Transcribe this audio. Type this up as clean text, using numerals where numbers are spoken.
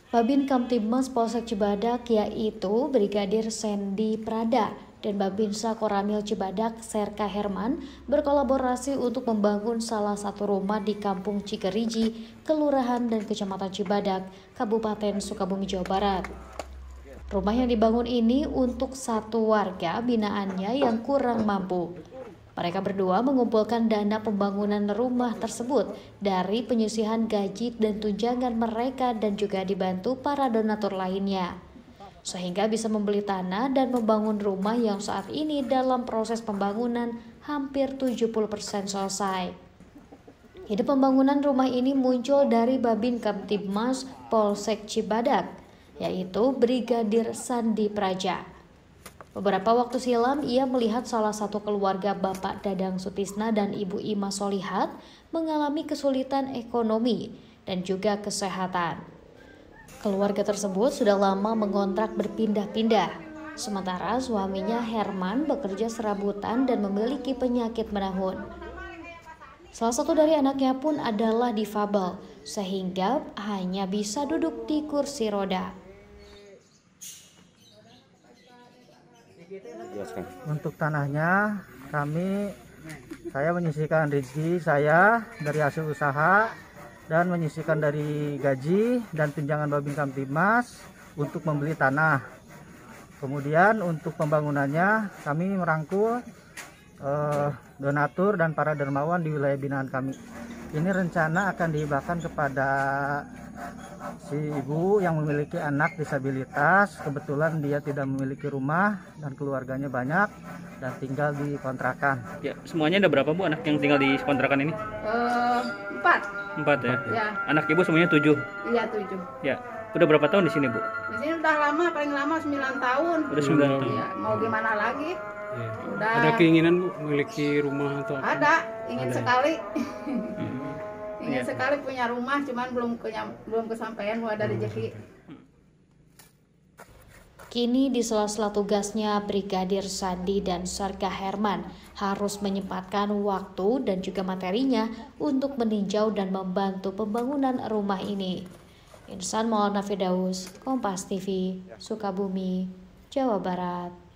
Babin Kamtibmas Polsek Cibadak yaitu Brigadir Sandy Prada dan Babinsa Koramil Cibadak Serka Herman berkolaborasi untuk membangun salah satu rumah di Kampung Cikeriji, Kelurahan dan Kecamatan Cibadak, Kabupaten Sukabumi, Jawa Barat. Rumah yang dibangun ini untuk satu warga binaannya yang kurang mampu. Mereka berdua mengumpulkan dana pembangunan rumah tersebut dari penyisihan gaji dan tunjangan mereka dan juga dibantu para donatur lainnya. Sehingga bisa membeli tanah dan membangun rumah yang saat ini dalam proses pembangunan hampir 70% selesai. Ide pembangunan rumah ini muncul dari Babin Kamtibmas Polsek Cibadak, yaitu Brigadir Sandy Praja. Beberapa waktu silam, ia melihat salah satu keluarga Bapak Dadang Sutisna dan Ibu Ima Solihat mengalami kesulitan ekonomi dan juga kesehatan. Keluarga tersebut sudah lama mengontrak berpindah-pindah, sementara suaminya Herman bekerja serabutan dan memiliki penyakit menahun. Salah satu dari anaknya pun adalah difabel, sehingga hanya bisa duduk di kursi roda. Untuk tanahnya saya menyisihkan rezeki saya dari hasil usaha dan menyisihkan dari gaji dan tunjangan Babin Kamtibmas untuk membeli tanah. Kemudian untuk pembangunannya kami merangkul donatur dan para dermawan di wilayah binaan kami. Ini rencana akan dihibahkan kepada si ibu yang memiliki anak disabilitas. Kebetulan dia tidak memiliki rumah dan keluarganya banyak dan tinggal di kontrakan. Ya, semuanya ada berapa Bu anak yang tinggal di kontrakan ini? 4. 4 ya? Ya. Anak Ibu semuanya 7? Iya 7. Ya. Udah berapa tahun di sini Bu? Di sini udah lama, paling lama 9 tahun. Udah 9 tahun. Ya, mau gimana lagi? Ya. Udah. Ada keinginan Bu memiliki rumah atau apa? Ada, ingin Ada. sekali. Ingin Ya. sekali punya rumah, cuman belum kesampaian, belum ada rezeki. Kini di sela-sela tugasnya, Brigadir Sandy dan Serka Herman harus menyempatkan waktu dan juga materinya untuk meninjau dan membantu pembangunan rumah ini. Insan Maulana Firdaus, Kompas TV, Sukabumi, Jawa Barat.